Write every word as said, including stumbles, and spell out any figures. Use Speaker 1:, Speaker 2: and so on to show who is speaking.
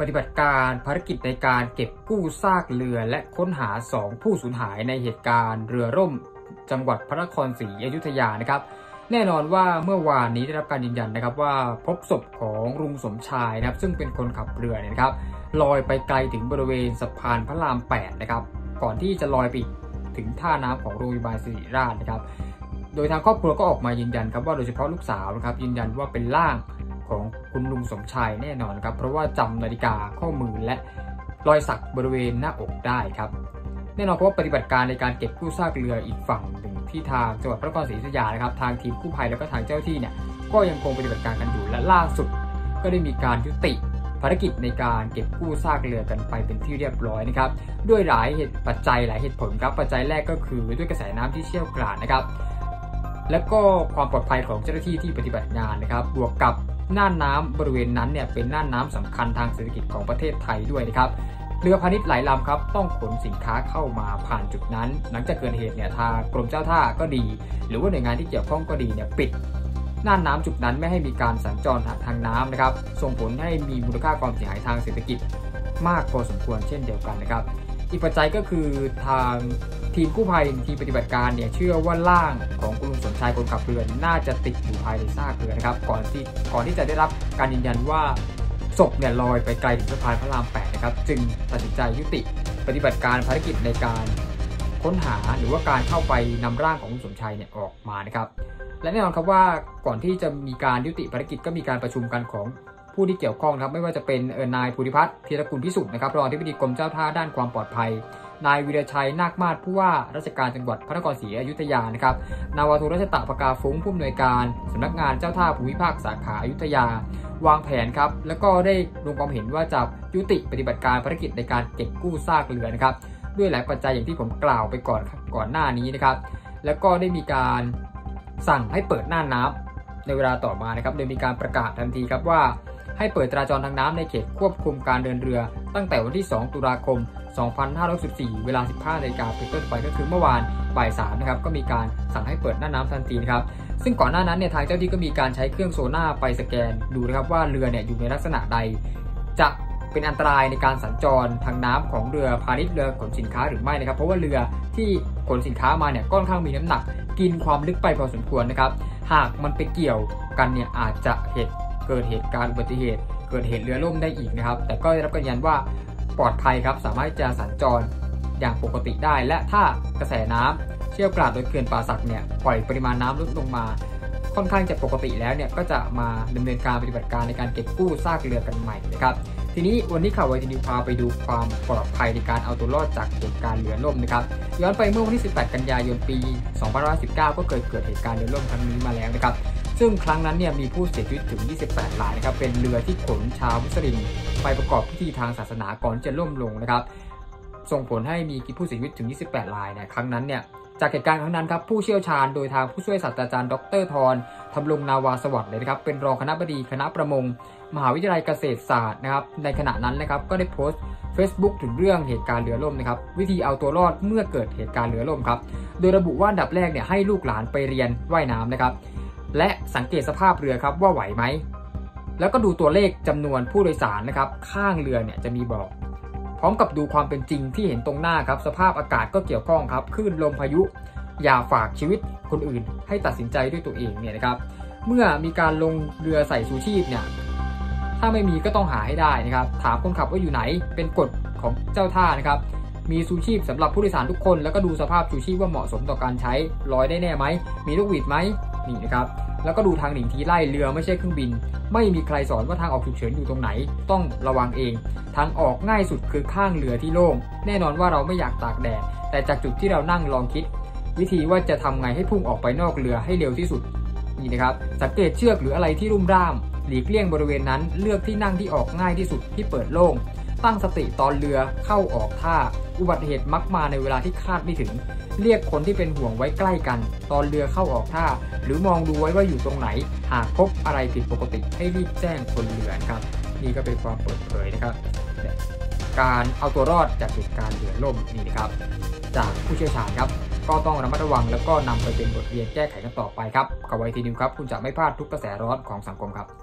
Speaker 1: ฏิบัติการภารกิจในการเก็บกู้ซากเรือและค้นหาสองผู้สูญหายในเหตุการณ์เรือล่มจังหวัดพระนครศรีอยุธยานะครับแน่นอนว่าเมื่อวานนี้ได้รับการยืนยันนะครับว่าพบศพของลุงสมชายนะครับซึ่งเป็นคนขับเรือเนี่ยนะครับลอยไปไกลถึงบริเวณสะพานพระรามแปดนะครับก่อนที่จะลอยไปถึงท่าน้ำของโรงพยาบาลศิริราชนะครับโดยทางครอบครัวก็ออกมายืนยันครับว่าโดยเฉพาะลูกสาวนะครับยืนยันว่าเป็นร่างของคุณลุงสมชายแน่นอนครับเพราะว่าจำนาฬิกาข้อมือและรอยสักบริเวณหน้าอกได้ครับแน่นอนเพราะว่าปฏิบัติการในการเก็บกู้ซากเรืออีกฝั่งหนึ่งที่ทางจังหวัดพระนครศรีอยุธยานะครับทางทีมกู้ภัยแล้วก็ทางเจ้าหน้าที่เนี่ยก็ยังคงปฏิบัติการกันอยู่และล่าสุดก็ได้มีการยุติภารกิจในการเก็บกู้ซากเรือกันไปเป็นที่เรียบร้อยนะครับด้วยหลายเหตุปัจจัยหลายเหตุผลครับปัจจัยแรกก็คือด้วยกระแสน้ำที่เชี่ยวกรานนะครับและก็ความปลอดภัยของเจ้าหน้าที่ที่ปฏิบัติงานนะครับบวกกับน่านน้ำบริเวณนั้นเนี่ยเป็นน่านน้ำสำคัญทางเศรษฐกิจของประเทศไทยด้วยนะครับเรือพาณิชย์หลายลำครับต้องขนสินค้าเข้ามาผ่านจุดนั้นหลังจากเกิดเหตุเนี่ยทางกรมเจ้าท่าก็ดีหรือว่าหน่วยงานที่เกี่ยวข้องก็ดีเนี่ยปิดน่านน้ำจุดนั้นไม่ให้มีการสัญจรทางน้ำนะครับส่งผลให้มีมูลค่าความเสียหายทางเศรษฐกิจมากพอสมควรเช่นเดียวกันนะครับอีกปัจจัยก็คือทางทีมกู้ภัยทีมปฏิบัติการเนี่ยเชื่อว่าร่างของคุณลุงสมชายคนขับเรือน่าจะติดอยู่ภายในซากเรือนะครับก่อนที่ก่อนที่จะได้รับการยืนยันว่าศพเนี่ยลอยไปไกลถึงสะพานพระรามแปดนะครับจึงตัดสินใจยุติปฏิบัติการภารกิจในการค้นหาหรือว่าการเข้าไปนำร่างของคุณสมชายเนี่ยออกมานะครับและแน่นอนครับว่าก่อนที่จะมีการยุติภารกิจก็มีการประชุมกันของผู้ที่เกี่ยวข้องครับไม่ว่าจะเป็นนายภูริพัฒน์ธีรกุลพิสุทธิ์นะครับรองอธิบดีกรมเจ้าท่าด้านความปลอดภัยนายวีรชัยนาคมาศผู้ว่าราชการจังหวัดพระนครศรีอยุธยานะครับนาวาโทรัชตะปกาฟุ้งผู้อำนวยการสำนักงานเจ้าท่าภูมิภาคสาขาอยุธยาวางแผนครับแล้วก็ได้ลงความเห็นว่าจะยุติปฏิบัติการภารกิจในการเก็บกู้ซากเรือนะครับด้วยหลายปัจจัยอย่างที่ผมกล่าวไปก่อนก่อนหน้านี้นะครับแล้วก็ได้มีการสั่งให้เปิดน่านน้ำในเวลาต่อมานะครับโดยมีการประกาศทันทีครับว่าให้เปิดจราจรทางน้ำในเขตควบคุมการเดินเรือตั้งแต่วันที่สองตุลาคมสองพันห้าร้อยสิบสี่เวลา สิบห้านาฬิกาเป็นต้นไปก็คือเมื่อวานบ่ายสามนะครับก็มีการสั่งให้เปิดน่านน้ำทันทีนะครับซึ่งก่อนหน้านั้นเนี่ยทางเจ้าหน้าที่ก็มีการใช้เครื่องโซน่าไปสแกนดูนะครับว่าเรือเนี่ยอยู่ในลักษณะใดจะเป็นอันตรายในการสัญจรทางน้ำของเรือพาณิชย์เรือขนสินค้าหรือไม่นะครับเพราะว่าเรือที่ขนสินค้ามาเนี่ยค่อนข้างมีน้ำหนักกินความลึกไปพอสมควรนะครับหากมันไปเกี่ยวกันเนี่ยอาจจะเหตุเกิดเหตุการณ์อุบัติเหตุเกิดเหตุเรือล่มได้อีกนะครับแต่ก็ได้รับการยืนยันว่าปลอดภัยครับสามารถจะสัญจรอย่างปกติได้และถ้ากระแสน้ำเชี่ยวกรานโดยเขื่อนป่าสักเนี่ยปล่อยปริมาณน้ำลดลงมาค่อนข้างจะปกติแล้วเนี่ยก็จะมาดำเนินการปฏิบัติการในการเก็บกู้ซากเรือกันใหม่นะครับทีนี้วันนี้ข่าวไวทีนิวพาไปดูความปลอดภัยในการเอาตัวรอดจากเหตุการณ์เรือล่มนะครับย้อนไปเมื่อวันที่สิบแปดกันยายนปีสองพันห้าร้อยสิบเก้าก็เคยเกิดเหตุการณ์เรือล่มครั้งนี้มาแล้วนะครับซึ่งครั้งนั้นเนี่ยมีผู้เสียชีวิตถึงยี่สิบแปดรายนะครับเป็นเรือที่ขนชาวมุสลิมไปประกอบพิธีทางศาสนาก่อนจะล่มลงนะครับส่งผลให้มีผู้เสียชีวิตถึงยี่สิบแปดรายเนี่ยครั้งนั้นเนี่ยจากเหตุการณ์ครั้งนั้นครับผู้เชี่ยวชาญโดยทางผู้ช่วยศาสตราจารย์ดรธรทำรงนาวาสวัสดิ์เลยนะครับเป็นรองคณบดีคณะประมงมหาวิทยาลัยเกษตรศาสตร์นะครับในขณะนั้นนะครับก็ได้โพสต์ Facebook ถึงเรื่องเหตุการณ์เรือล่มนะครับวิธีเอาตัวรอดเมื่อเกิดเหตุการณ์เรือล่มครับโดยระบุว่าอันดับแรกเนี่ยให้ลูกหลานไปเรียนว่ายน้ำนะครับและสังเกตสภาพเรือครับว่าไหวไหมแล้วก็ดูตัวเลขจำนวนผู้โดยสารนะครับข้างเรือเนี่ยจะมีบอกพร้อมกับดูความเป็นจริงที่เห็นตรงหน้าครับสภาพอากาศก็เกี่ยวข้องครับคลื่นลมพายุอย่าฝากชีวิตคนอื่นให้ตัดสินใจด้วยตัวเองเนี่ยนะครับเมื่อมีการลงเรือใส่ชูชีพเนี่ยถ้าไม่มีก็ต้องหาให้ได้นะครับถามคนขับว่าอยู่ไหนเป็นกฎของเจ้าท่านะครับมีชูชีพสำหรับผู้โดยสารทุกคนแล้วก็ดูสภาพชูชีพว่าเหมาะสมต่อการใช้ลอยได้แน่ไหมมีลูกหวีดไหมนี่นะครับแล้วก็ดูทางหนีทีไล่เรือไม่ใช่เครื่องบินไม่มีใครสอนว่าทางออกฉุกเฉินอยู่ตรงไหนต้องระวังเองทางออกง่ายสุดคือข้างเรือที่โล่งแน่นอนว่าเราไม่อยากตากแดดแต่จากจุดที่เรานั่งลองคิดวิธีว่าจะทำไงให้พุ่งออกไปนอกเรือให้เร็วที่สุดนี่นะครับสังเกตเชือกหรืออะไรที่รุ่มร่ามหลีกเลี่ยงบริเวณนั้นเลือกที่นั่งที่ออกง่ายที่สุดที่เปิดโล่งตั้งสติตอนเรือเข้าออกท่าอุบัติเหตุมักมาในเวลาที่คาดไม่ถึงเรียกคนที่เป็นห่วงไว้ใกล้กันตอนเรือเข้าออกท่าหรือมองดูไว้ว่าอยู่ตรงไหนหากพบอะไรผิดปกติให้รีบแจ้งคนเรือครับนี่ก็เป็นความเปิดเผยนะครับการเอาตัวรอดจากเหตุการณ์เรือล่มนี่นะครับจากผู้เชี่ยวชาญครับก็ต้องระมัดระวังแล้วก็นำไปเป็นบทเรียนแก้ไขกันต่อไปครับกับไวทีนิวครับคุณจะไม่พลาดทุกกระแสร้อนของสังคมครับ